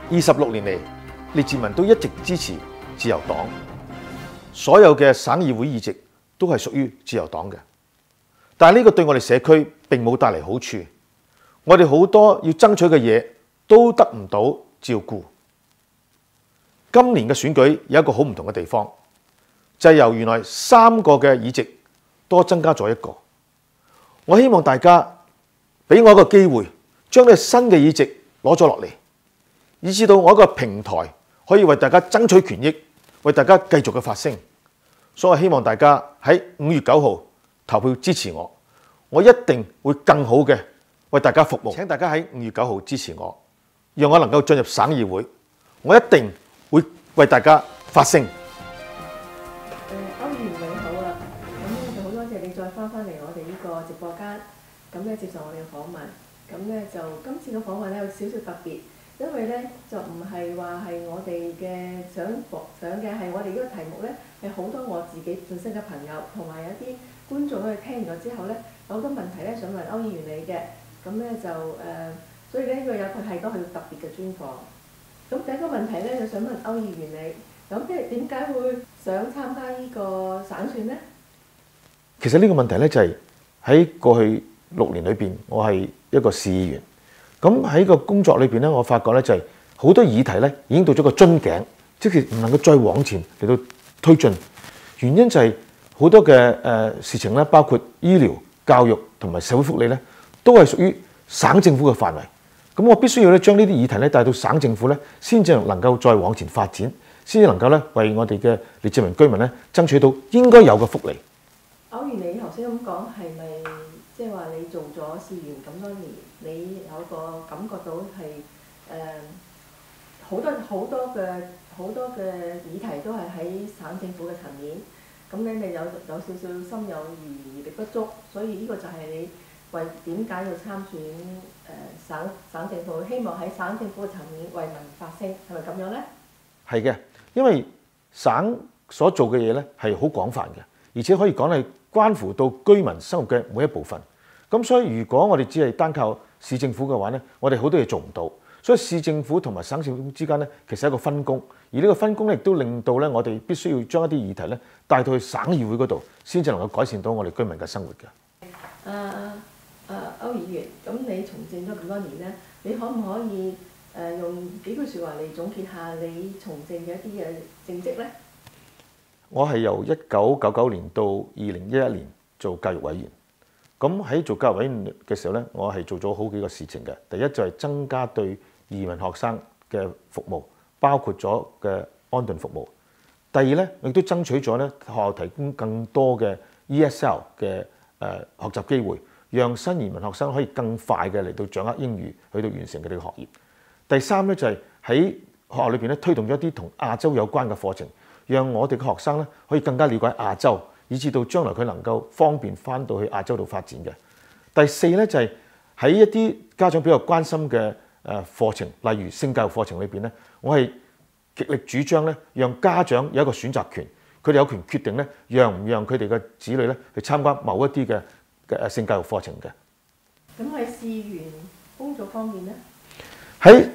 26年嚟，列治文都一直支持自由黨，所有嘅省議會議席都係屬於自由黨嘅。但係呢個對我哋社區並冇帶嚟好處，我哋好多要爭取嘅嘢都得唔到照顧。今年嘅選舉有一個好唔同嘅地方，就係由原來3個嘅議席多增加咗1個。我希望大家俾我一個機會，將呢個新嘅議席攞咗落嚟，以至到我一個平台可以為大家爭取權益，為大家繼續嘅發聲。所以我希望大家喺5月9號投票支持我，我一定會更好嘅為大家服務。請大家喺5月9號支持我，讓我能夠進入省議會，我一定會為大家發聲。 歐議員你好啊，咁就好多謝你再翻嚟我哋呢個直播間，咁咧接受我哋嘅訪問。咁咧就今次嘅訪問咧有少少特別，因為咧就唔係話係我哋嘅想嘅係我哋呢個題目咧係好多我自己本身嘅朋友同埋有啲觀眾咧聽完咗之後咧有好多問題咧想問歐議員你嘅，咁咧就所以咧呢個有佢係都係特別嘅專訪。咁第一個問題咧就想問歐議員你，咁即係點解會想參加呢個省選呢？ 其實呢個問題咧就係喺過去6年裏邊，我係一個市議員。咁喺個工作裏邊咧，我發覺咧就係好多議題咧已經到咗個樽頸，即係唔能夠再往前嚟到推進。原因就係好多嘅事情咧，包括醫療、教育同埋社會福利咧，都係屬於省政府嘅範圍。咁我必須要咧將呢啲議題咧帶到省政府咧，先至能夠再往前發展，先至能夠咧為我哋嘅列治文居民咧爭取到應該有嘅福利。 歐議員，你頭先咁講係咪即係話你做咗市議員咁多年，你有個感覺到係好多嘅議題都係喺省政府嘅層面，咁咧你有少少心有餘力不足，所以呢個就係你為點解要參選省政府，希望喺省政府嘅層面為民發聲，係咪咁樣咧？ 係嘅，因為省所做嘅嘢咧係好廣泛嘅，而且可以講係關乎到居民生活嘅每一部分。咁所以如果我哋只係單靠市政府嘅話咧，我哋好多嘢做唔到。所以市政府同埋省政府之間咧，其實係一個分工，而呢個分工咧亦都令到咧我哋必須要將一啲議題咧帶到去省議會嗰度，先至能夠改善到我哋居民嘅生活嘅。 歐議員，咁你從政咗咁多年咧，你可唔可以用幾句説話嚟總結下你從政嘅一啲嘅政績咧？ 我係由1999年到2011年做教育委員。咁喺做教育委員嘅時候咧，我係做咗好幾個事情嘅。第一就係增加對移民學生嘅服務，包括咗嘅安頓服務。第二咧，亦都爭取咗咧學校提供更多嘅 ESL 嘅學習機會，讓新移民學生可以更快嘅嚟到掌握英語，去到完成佢哋嘅學業。第三咧就係喺學校裏邊咧推動咗一啲同亞洲有關嘅課程，讓我哋嘅學生咧可以更加了解亞洲，以至到將來佢能夠方便翻到去亞洲度發展嘅。第四咧就係喺一啲家長比較關心嘅課程，例如性教育課程裏邊咧，我係極力主張咧，讓家長有一個選擇權，佢哋有權決定咧，讓唔讓佢哋嘅子女咧去參加某一啲嘅性教育課程嘅。 咁喺市議員工作方面咧， 喺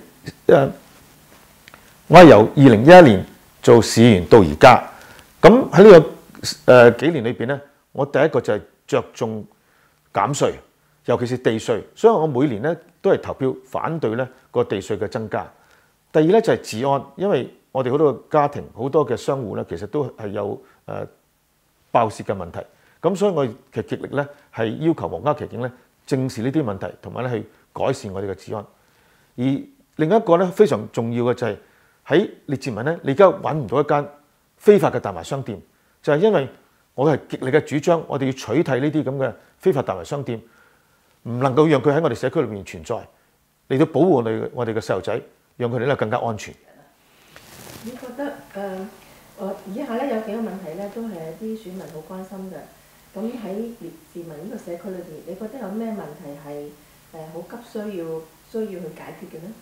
我係由2011年做市議員到而家，咁喺呢個幾年裏邊咧，我第一個就係着重減稅，尤其是地稅，所以我每年咧都係投票反對咧個地稅嘅增加。第二咧就係治安，因為我哋好多家庭、好多嘅商戶咧，其實都係有爆竊嘅問題，咁所以我其實極力咧係要求皇家騎警咧正視呢啲問題，同埋咧去改善我哋嘅治安。而另一個咧非常重要嘅就係喺列治文咧，你而家揾唔到一間非法嘅大麻商店，就係因為我係極力嘅主張，我哋要取締呢啲咁嘅非法大麻商店，唔能夠讓佢喺我哋社區裏面存在，嚟到保護我哋嘅細路仔，讓佢哋咧更加安全。 你覺得以下咧有幾個問題咧，都係啲選民好關心嘅。咁喺列治文呢個社區裏邊，你覺得有咩問題係好急需要去解決嘅呢？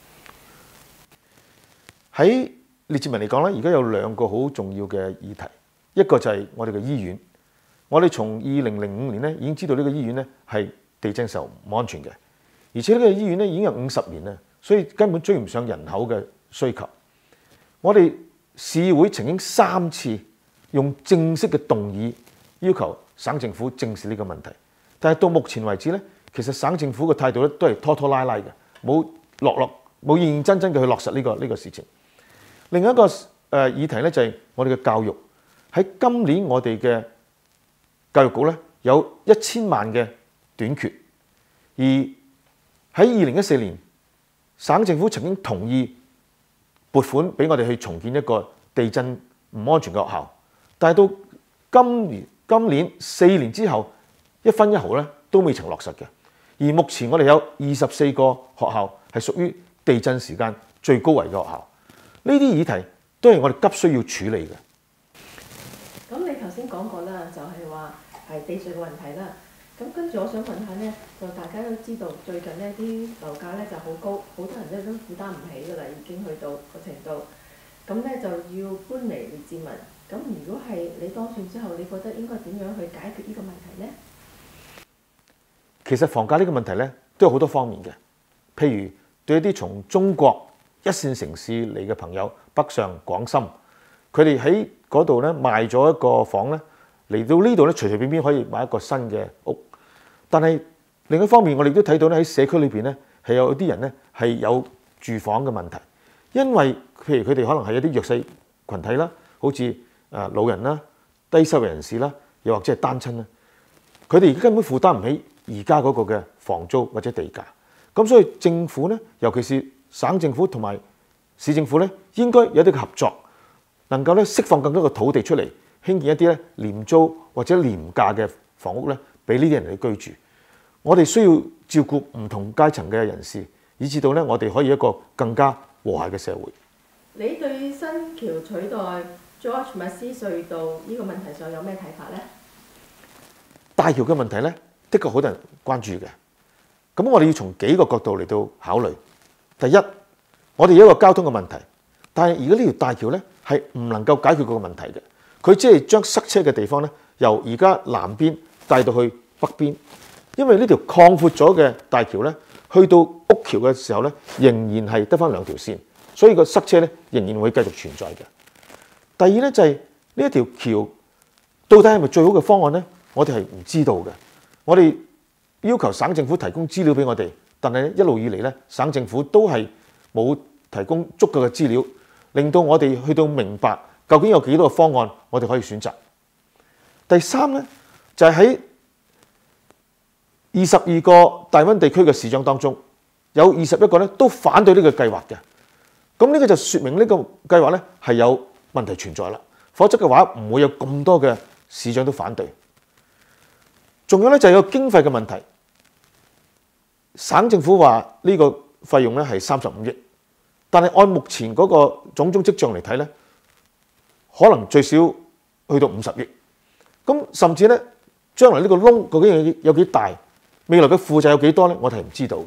喺列治文嚟講咧，而家有2個好重要嘅議題，一個就係我哋嘅醫院。我哋從2005年咧已經知道呢個醫院咧係地震時候唔安全嘅，而且呢個醫院咧已經有50年啦， 所以根本追唔上人口嘅需求。我哋市議會曾經3次用正式嘅動議要求省政府正視呢個問題，但係到目前為止咧，其實省政府嘅態度咧都係拖拖拉拉嘅，冇認認真真嘅去落實呢個事情。另一個議題咧就係我哋嘅教育。喺今年我哋嘅教育局咧有1000萬嘅短缺，而喺2014年，省政府曾經同意撥款俾我哋去重建一個地震唔安全嘅學校，但係到今年4年之後，1分1毫咧都未曾落實嘅。而目前我哋有24個學校係屬於地震時間最高危嘅學校，呢啲議題都係我哋急需要處理嘅。 咁你頭先講過啦，就係話係地稅嘅問題啦。咁跟住我想問下咧，就大家都知道最近呢啲樓價咧就好高，好多人咧都負擔唔起㗎啦，已經去到個程度。咁咧就要搬離列治文。咁如果係你當選之後，你覺得應該點樣去解決呢個問題呢？ 其實房價呢個問題咧都有好多方面嘅，譬如對一啲從中國1線城市嚟嘅朋友，北上廣深，佢哋喺嗰度咧賣咗一個房咧，嚟到呢度咧隨隨便便可以買一個新嘅屋。但係另一方面，我哋都睇到咧喺社區裏邊咧係有啲人咧係有住房嘅問題，因為譬如佢哋可能係一啲弱勢群體啦，好似老人啦、低收入人士啦，又或者係單親啦，佢哋根本負擔唔起而家嗰個嘅房租或者地價。咁所以政府咧，尤其是省政府同埋市政府咧，應該有啲嘅合作，能夠咧釋放更多嘅土地出嚟，興建一啲咧廉租或者廉價嘅房屋咧，俾呢啲人去居住。我哋需要照顧唔同階層嘅人士，以至到咧我哋可以一個更加和諧嘅社會。 你對新橋取代 George Massey 隧道呢個問題上有咩睇法呢？ 大橋嘅問題咧，的確好多人關注嘅。咁我哋要從幾個角度嚟到考慮。第一，我哋有一個交通嘅問題，但係而家呢條大橋咧係唔能夠解決嗰個問題嘅。佢只係將塞車嘅地方咧由而家南邊帶到去北邊，因為呢條擴闊咗嘅大橋咧，去到屋橋嘅時候咧，仍然係得返2條線，所以個塞車咧仍然會繼續存在嘅。第二咧就係呢一條橋到底係咪最好嘅方案咧？我哋係唔知道嘅。我哋要求省政府提供資料俾我哋，但係一路以嚟咧，省政府都係冇提供足夠嘅資料，令到我哋去到明白究竟有幾多個方案我哋可以選擇。第三咧就係喺22個大灣地區嘅市長當中，有21個咧都反對呢個計劃嘅。咁呢個就説明呢個計劃咧係有問題存在啦，否則嘅話唔會有咁多嘅市長都反對。仲有咧就係有經費嘅問題，省政府話呢個費用咧係35億，但係按目前嗰個種種跡象嚟睇咧，可能最少去到50億。咁甚至咧，將來呢個窿究竟有幾大，未來嘅負債有幾多咧，我哋係唔知道嘅。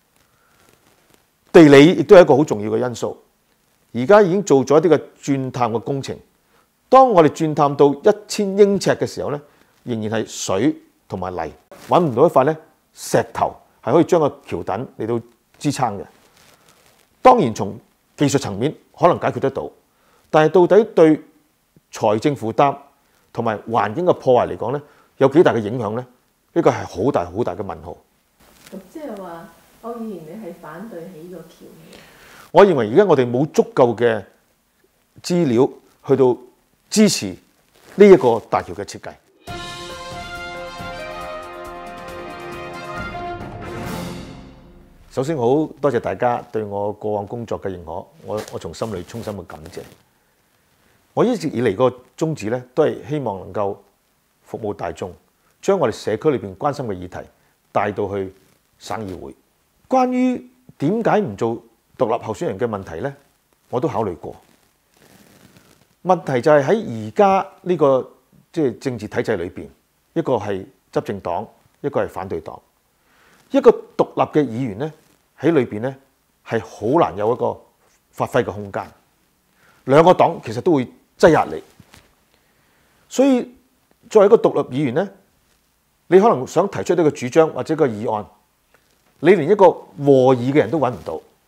地理亦都係一個好重要嘅因素。而家已經做咗一啲嘅鑽探嘅工程，當我哋鑽探到1000英尺嘅時候咧，仍然係水同埋泥，揾唔到一塊咧石頭係可以將個橋墩嚟到支撐嘅。當然從技術層面可能解決得到，但係到底對財政負擔同埋環境嘅破壞嚟講咧，有幾大嘅影響咧？呢個係好大好大嘅問號。 咁即係話，區議員你係反對起個橋嘅？ 我認為而家我哋冇足夠嘅資料去到支持呢一個大橋嘅設計。首先好多謝大家對我過往工作嘅認可，我從心裏衷心嘅感謝。我一直以嚟個宗旨咧，都係希望能夠服務大眾，將我哋社區裏邊關心嘅議題帶到去省議會。關於點解唔做獨立候選人嘅問題咧，我都考慮過。問題就係喺而家呢個政治體制裏邊，一個係執政黨，一個係反對黨。一個獨立嘅議員咧喺裏邊咧係好難有一個發揮嘅空間。兩個黨其實都會擠壓你，所以作為一個獨立議員咧，你可能想提出呢個主張或者個議案，你連一個和議嘅人都揾唔到，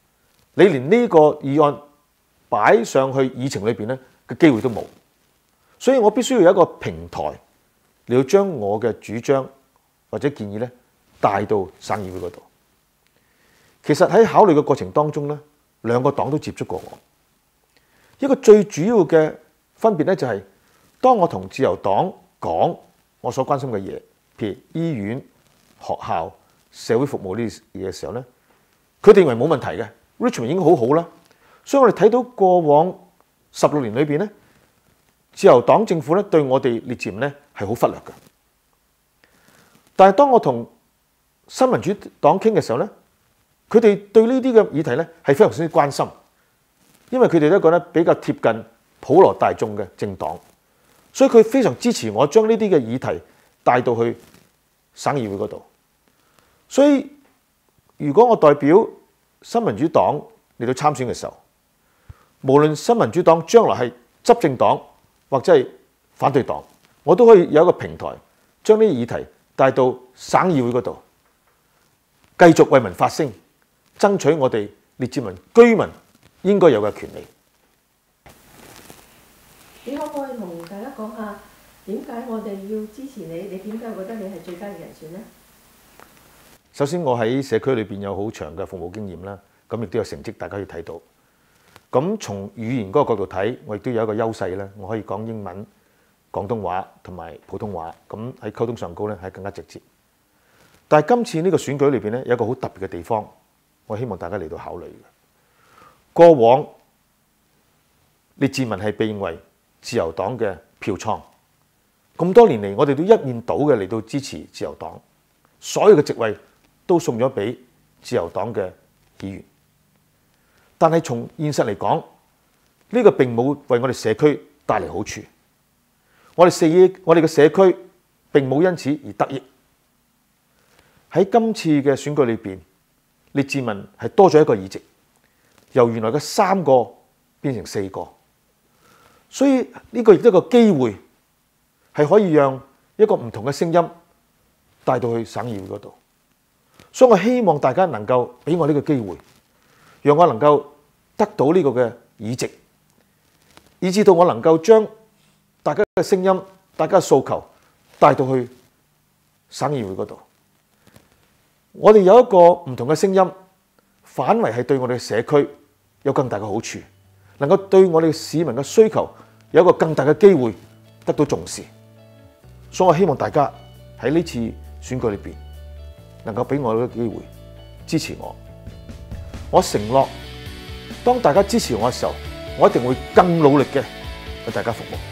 你連呢個議案擺上去議程裏邊咧嘅機會都冇。所以我必須要有一個平台，你要將我嘅主張或者建議咧帶到省議會嗰度。其實喺考慮嘅過程當中咧，兩個黨都接觸過我。一個最主要嘅分別咧就係，當我同自由黨講我所關心嘅嘢，譬如醫院、學校、社會服務呢啲嘢嘅時候咧，佢哋認為冇問題嘅 ，Richmond 已經好好啦。所以我哋睇到過往16年裏邊咧，自由黨政府咧對我哋列治文咧係好忽略嘅。但係當我同新民主黨傾嘅時候咧，佢哋對呢啲嘅議題咧係非常之關心，因為佢哋都覺得比較貼近普羅大眾嘅政黨，所以佢非常支持我將呢啲嘅議題帶到去省議會嗰度。所以如果我代表新民主黨嚟到參選嘅時候，無論新民主黨將來係執政黨或者係反對黨，我都可以有一個平台，將呢啲議題帶到省議會嗰度，繼續為民發聲，爭取我哋列治文居民應該有嘅權利。 你可唔可以同大家講下點解我哋要支持你？你點解覺得你係最佳嘅人選呢？ 首先，我喺社區裏邊有好長嘅服務經驗啦，咁亦都有成績，大家要睇到。咁從語言嗰個角度睇，我亦都有一個優勢咧，我可以講英文、廣東話同埋普通話，咁喺溝通上高咧係更加直接。但係今次呢個選舉裏邊咧有一個好特別嘅地方，我希望大家嚟到考慮嘅。過往列治文係被認為自由黨嘅票倉，咁多年嚟我哋都一面倒嘅嚟到支持自由黨，所有嘅席位都送咗俾自由黨嘅議員。但係從現實嚟講，呢個並冇為我哋社區帶嚟好處。我哋嘅社區並冇因此而得益。喺今次嘅選舉裏邊，列治文係多咗一個議席，由原來嘅3個變成4個，所以呢個亦都係一個機會，係可以讓一個唔同嘅聲音帶到去省議會嗰度。所以我希望大家能夠俾我呢個機會，讓我能夠得到呢個嘅議席，以至到我能夠將大家嘅聲音、大家嘅訴求帶到去省議會嗰度。我哋有一個唔同嘅聲音，反為係對我哋嘅社區有更大嘅好處，能夠對我哋市民嘅需求有一個更大嘅機會得到重視。所以我希望大家喺呢次選舉裏邊能夠俾我呢個機會支持我。我承諾，當大家支持我嘅時候，我一定會更努力嘅為大家服務。